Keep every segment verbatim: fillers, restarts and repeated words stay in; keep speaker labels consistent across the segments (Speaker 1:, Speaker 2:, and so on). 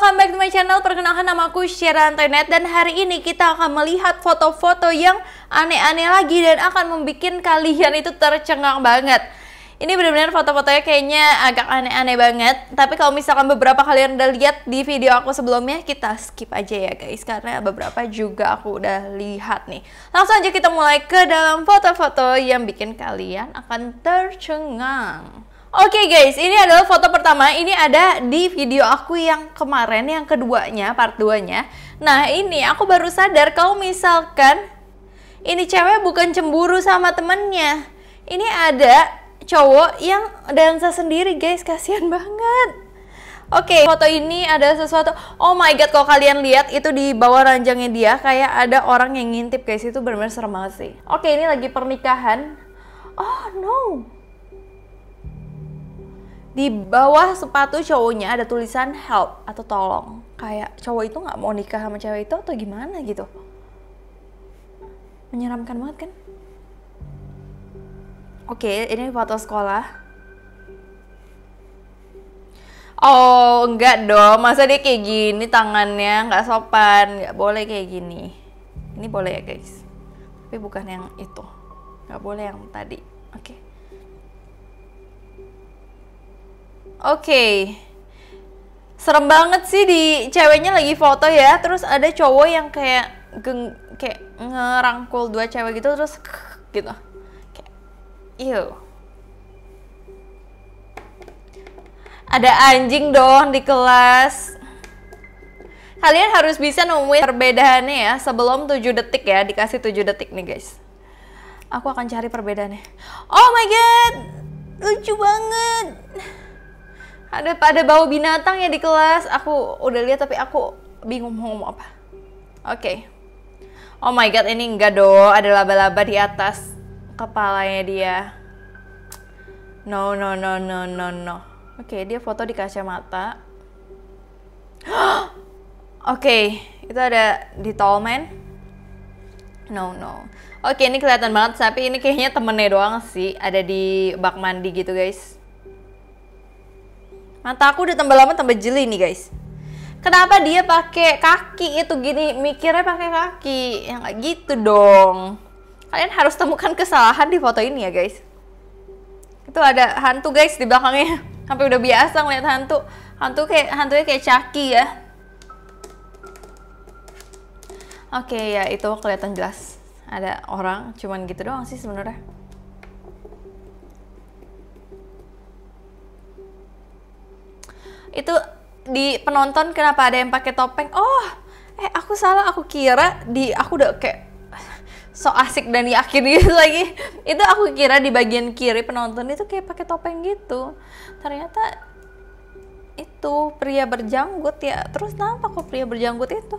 Speaker 1: welcome back to my channel. Perkenalkan, nama aku Syera Antoinette. Dan hari ini kita akan melihat foto-foto yang aneh-aneh lagi dan akan membuat kalian itu tercengang banget. Ini benar-benar foto-fotonya kayaknya agak aneh-aneh banget. Tapi kalau misalkan beberapa kalian udah lihat di video aku sebelumnya, kita skip aja ya guys, karena beberapa juga aku udah lihat nih. Langsung aja kita mulai ke dalam foto-foto yang bikin kalian akan tercengang. Oke okay guys, ini adalah foto pertama. Ini ada di video aku yang kemarin, yang keduanya, part dua-nya. Nah ini aku baru sadar kalau misalkan ini cewek bukan cemburu sama temennya. Ini ada cowok yang dansa sendiri guys, kasihan banget. Oke, okay, foto ini ada sesuatu. Oh my god, kalau kalian lihat itu di bawah ranjangnya dia kayak ada orang yang ngintip guys. Itu benar-benar serem banget sih. Oke, okay, ini lagi pernikahan. Oh no. Di bawah sepatu cowoknya ada tulisan help atau tolong. Kayak cowok itu nggak mau nikah sama cewek itu atau gimana gitu. Menyeramkan banget kan? Oke, ini foto sekolah. Oh, enggak dong. Masa dia kayak gini tangannya? Nggak sopan. Nggak boleh kayak gini. Ini boleh ya guys. Tapi bukan yang itu. Nggak boleh yang tadi. Oke. Oke, okay. Serem banget sih, di ceweknya lagi foto ya, terus ada cowok yang kayak geng, kayak ngerangkul dua cewek gitu, terus gitu, kayak, ew. Ada anjing dong di kelas. Kalian harus bisa nemuin perbedaannya ya sebelum tujuh detik ya, dikasih tujuh detik nih guys. Aku akan cari perbedaannya. Oh my god, lucu banget. Ada pada bau binatang ya di kelas. Aku udah lihat tapi aku bingung mau ngomong apa. Oke. Okay. Oh my god, ini enggak dong. Ada laba-laba di atas kepalanya dia. No no no no no no. Oke, okay, dia foto di kacamata. Oke, okay, itu ada di Tallman. No no. Oke, okay, ini kelihatan banget. Tapi ini kayaknya temennya doang sih. Ada di bak mandi gitu guys. Mata aku udah tambah lama tambah jeli nih guys. Kenapa dia pakai kaki itu gini? Mikirnya pakai kaki, yang nggak gitu dong. Kalian harus temukan kesalahan di foto ini ya guys. Itu ada hantu guys di belakangnya. Sampai udah biasa ngeliat hantu. Hantu kayak hantunya kayak Chucky ya. Oke ya, itu kelihatan jelas. Ada orang, cuman gitu doang sih sebenarnya. Itu di penonton kenapa ada yang pakai topeng? Oh, eh aku salah, aku kira di aku udah kayak so asik dan yakin gitu lagi. Itu aku kira di bagian kiri penonton itu kayak pakai topeng gitu. Ternyata itu pria berjanggut ya. Terus kenapa kok pria berjanggut itu?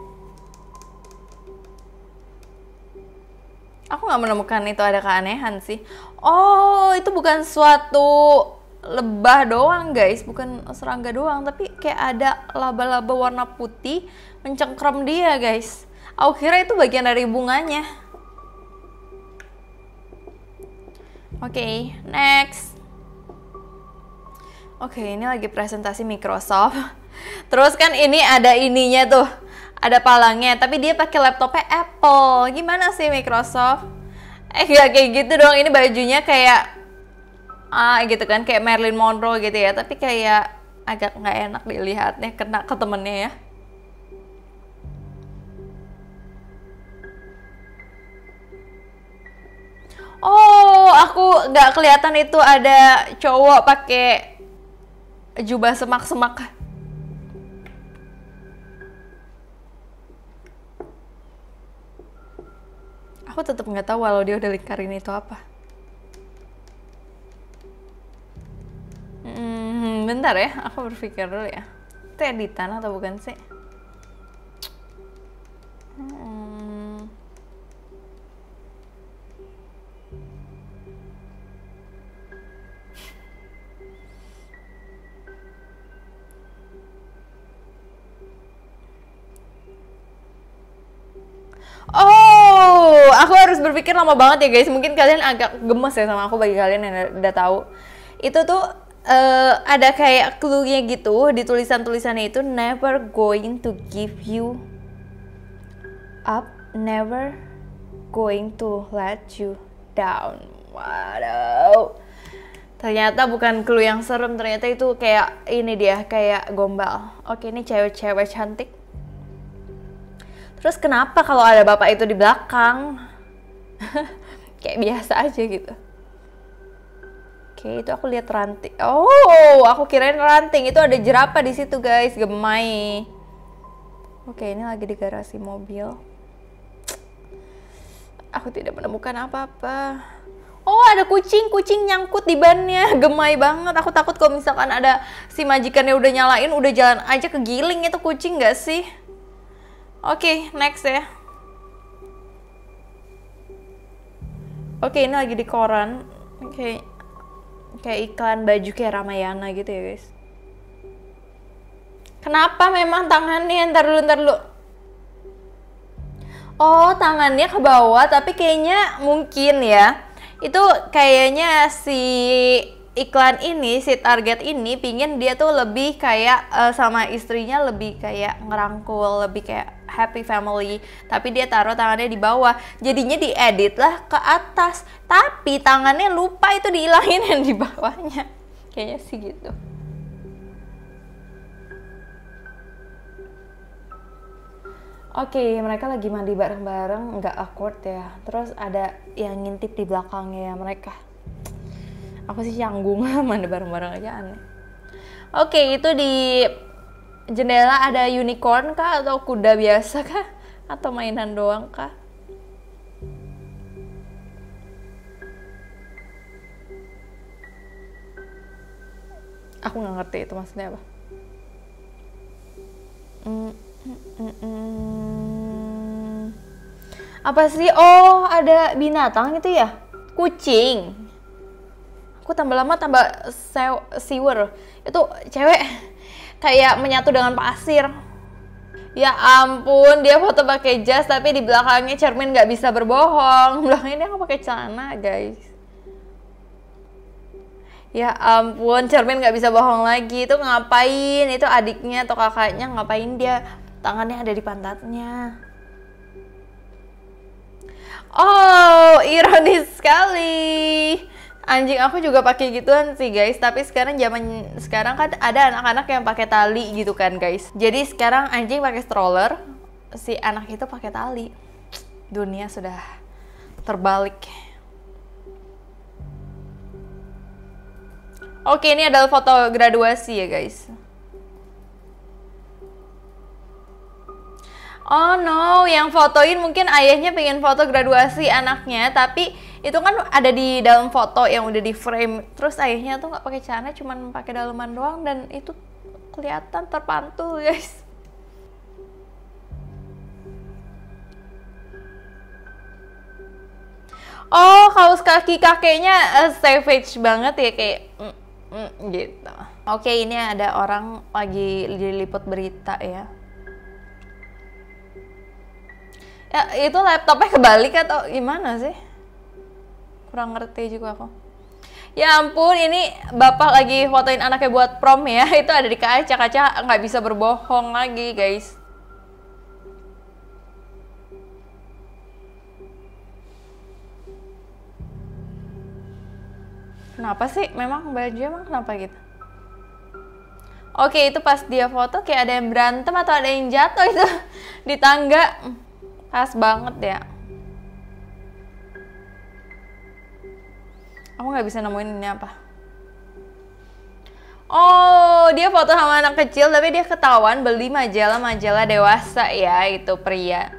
Speaker 1: Aku nggak menemukan itu ada keanehan sih. Oh, itu bukan suatu lebah doang guys, bukan serangga doang, tapi kayak ada laba-laba warna putih mencengkram dia guys. Aku kira itu bagian dari bunganya. Oke, okay, next. Oke, okay, ini lagi presentasi Microsoft. Terus kan ini ada ininya tuh, ada palangnya, tapi dia pakai laptopnya Apple. Gimana sih Microsoft? Eh gak kayak gitu dong, ini bajunya kayak ah gitu kan, kayak Marilyn Monroe gitu ya, tapi kayak agak nggak enak dilihatnya, kena ke temennya ya. Oh, aku nggak kelihatan itu ada cowok pakai jubah semak-semak. Aku tetap nggak tahu walau dia udah lingkarin itu apa. Hmm, bentar ya, aku berpikir dulu ya. Itu editan atau bukan sih? Hmm. Oh, aku harus berpikir lama banget ya guys. Mungkin kalian agak gemes ya sama aku, bagi kalian yang udah tahu. Itu tuh uh, ada kayak clue-nya gitu di tulisan-tulisannya itu, never going to give you up, never going to let you down. Waduh. Ternyata bukan clue yang serem, ternyata itu kayak ini dia, kayak gombal. Oke, ini cewek-cewek cantik. Terus kenapa kalau ada bapak itu di belakang? Kayak biasa aja gitu. Oke, itu aku lihat ranting. Oh, aku kirain ranting. Itu ada jerapah di situ, guys. Gemai. Oke, ini lagi di garasi mobil. Aku tidak menemukan apa-apa. Oh, ada kucing, kucing nyangkut di bannya, gemai banget. Aku takut kalau misalkan ada si majikannya udah nyalain, udah jalan aja kegiling itu kucing nggak sih? Oke, okay, next ya. Oke, okay, ini lagi di koran. Oke, okay. Kayak iklan baju kayak Ramayana gitu ya guys. Kenapa memang tangannya? Ntar dulu, ntar dulu. Oh, tangannya ke bawah, tapi kayaknya mungkin ya. Itu kayaknya si iklan ini, si target ini pingin dia tuh lebih kayak uh, sama istrinya lebih kayak ngerangkul, lebih kayak happy family, tapi dia taruh tangannya di bawah, jadinya diedit lah ke atas, tapi tangannya lupa itu dihilangin yang di bawahnya, kayaknya sih gitu. Oke, okay, mereka lagi mandi bareng-bareng, nggak awkward ya. Terus ada yang ngintip di belakangnya ya mereka. Aku sih canggung, mandi bareng-bareng aja aneh. Oke, okay, itu di jendela ada unicorn kah? Atau kuda biasa kah? Atau mainan doang kah? Aku nggak ngerti itu maksudnya apa. Hmm. Hmm, apa sih? Oh, ada binatang itu ya? Kucing. Aku tambah lama tambah siwer. Itu cewek kayak menyatu dengan pasir. Ya ampun, dia foto pakai jas tapi di belakangnya cermin nggak bisa berbohong. Belakangnya dia nggak pakai celana, guys. Ya ampun, cermin nggak bisa bohong lagi. Itu ngapain? Itu adiknya atau kakaknya ngapain dia? Tangannya ada di pantatnya. Oh, ironis sekali. Anjing aku juga pakai gituan sih guys. Tapi sekarang zaman sekarang kan ada anak-anak yang pakai tali gitu kan guys. Jadi sekarang anjing pakai stroller, si anak itu pakai tali. Dunia sudah terbalik. Oke, ini adalah foto graduasi ya guys. Oh no, yang fotoin mungkin ayahnya pengen foto graduasi anaknya, tapi itu kan ada di dalam foto yang udah di frame. Terus ayahnya tuh nggak pakai celana, cuman pakai daleman doang dan itu kelihatan terpantul guys. Oh, kaos kaki kakeknya uh, savage banget ya kayak mm, mm, gitu. Oke, ini ada orang lagi diliput berita ya. Ya, itu laptopnya kebalik atau gimana sih? Kurang ngerti juga aku. Ya ampun, ini bapak lagi fotoin anaknya buat prom ya. Itu ada di kaca, kaca nggak bisa berbohong lagi guys. Kenapa sih? Memang baju emang kenapa gitu? Oke, itu pas dia foto kayak ada yang berantem atau ada yang jatuh itu di tangga. Pas banget ya. Aku nggak bisa nemuin ini apa. Oh, dia foto sama anak kecil tapi dia ketahuan beli majalah-majalah dewasa ya, itu pria.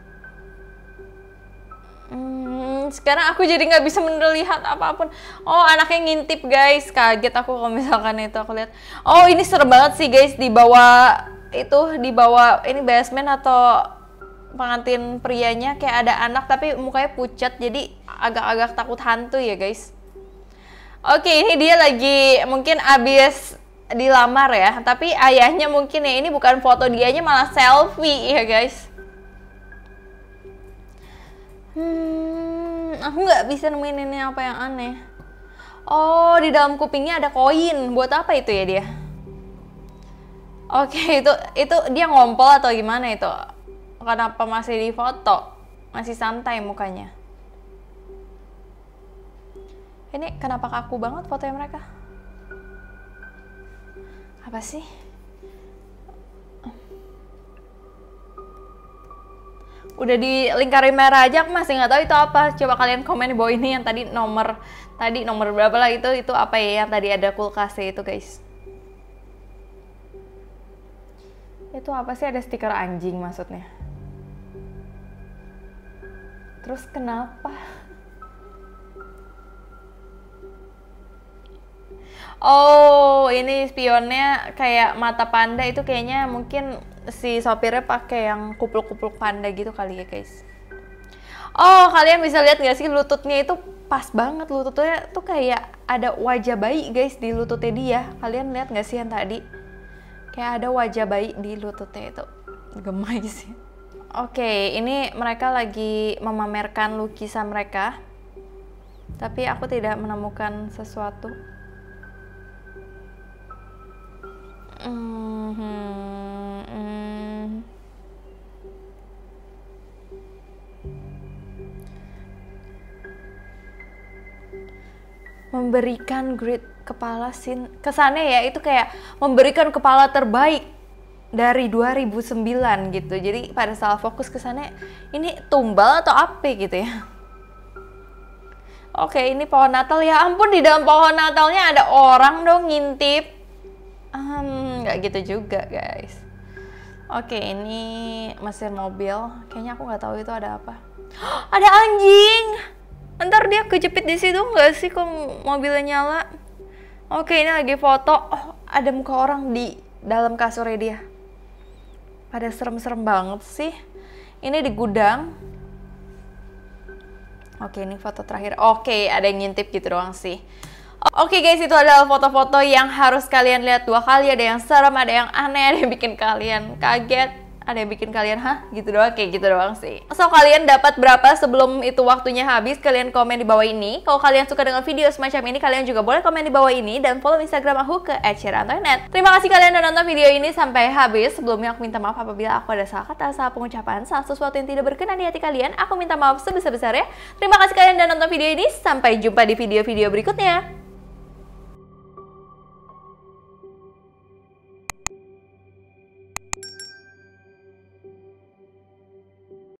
Speaker 1: Hmm, sekarang aku jadi nggak bisa melihat apapun. Oh, anaknya ngintip guys. Kaget aku kalau misalkan itu aku lihat. Oh, ini serem banget sih guys, di bawah itu, di bawah ini basement atau pengantin prianya kayak ada anak tapi mukanya pucat, jadi agak-agak takut hantu ya guys. Oke, ini dia lagi mungkin abis dilamar ya, tapi ayahnya mungkin ya ini bukan foto dianya, malah selfie ya guys. Hmm, aku nggak bisa nemuin ini apa yang aneh. Oh, di dalam kupingnya ada koin. Buat apa itu ya dia? Oke, itu itu dia ngompol atau gimana itu? Kenapa masih di foto? Masih santai mukanya. Ini kenapa kaku banget fotonya mereka? Apa sih? Udah di lingkaran merah aja, aku masih nggak tahu itu apa. Coba kalian komen di bawah ini yang tadi nomor tadi nomor berapa lah itu itu apa ya yang tadi ada kulkasnya itu guys. Itu apa sih, ada stiker anjing maksudnya? Terus kenapa? Oh, ini spionnya kayak mata panda itu kayaknya mungkin si sopirnya pakai yang kupluk-kupluk panda gitu kali ya guys. Oh, kalian bisa lihat nggak sih lututnya itu pas banget, lututnya tuh kayak ada wajah bayi guys di lututnya dia. Kalian lihat nggak sih yang tadi? Kayak ada wajah bayi di lututnya itu. Gemes sih. Oke, ini mereka lagi memamerkan lukisan mereka. Tapi aku tidak menemukan sesuatu. Hmm, hmm. Memberikan grade kepala sin kesannya ya itu kayak memberikan kepala terbaik dari dua ribu sembilan gitu. Jadi pada salah fokus kesannya ini tumbal atau apa gitu ya. Oke, ini pohon Natal. Ya ampun, di dalam pohon Natalnya ada orang dong ngintip. Hmm, nggak gitu juga guys. Oke, ini mesin mobil. Kayaknya aku nggak tahu itu ada apa. Ada anjing. Ntar dia kejepit di situ nggak sih kok mobilnya nyala? Oke, ini lagi foto. Oh, ada muka orang di dalam kasurnya dia. Pada serem-serem banget sih. Ini di gudang. Oke, ini foto terakhir. Oke, ada yang ngintip gitu doang sih. Oke guys, itu adalah foto-foto yang harus kalian lihat dua kali. Ada yang serem, ada yang aneh, ada yang bikin kalian kaget, ada yang bikin kalian hah gitu doang, kayak gitu doang sih. So kalian dapat berapa sebelum itu waktunya habis? Kalian komen di bawah ini. Kalau kalian suka dengan video semacam ini, kalian juga boleh komen di bawah ini dan follow Instagram aku ke et sheeran dot net. Terima kasih kalian udah nonton video ini sampai habis. Sebelumnya aku minta maaf apabila aku ada salah kata, salah pengucapan, salah sesuatu yang tidak berkenan di hati kalian. Aku minta maaf sebesar-besarnya. Terima kasih kalian udah nonton video ini. Sampai jumpa di video-video berikutnya.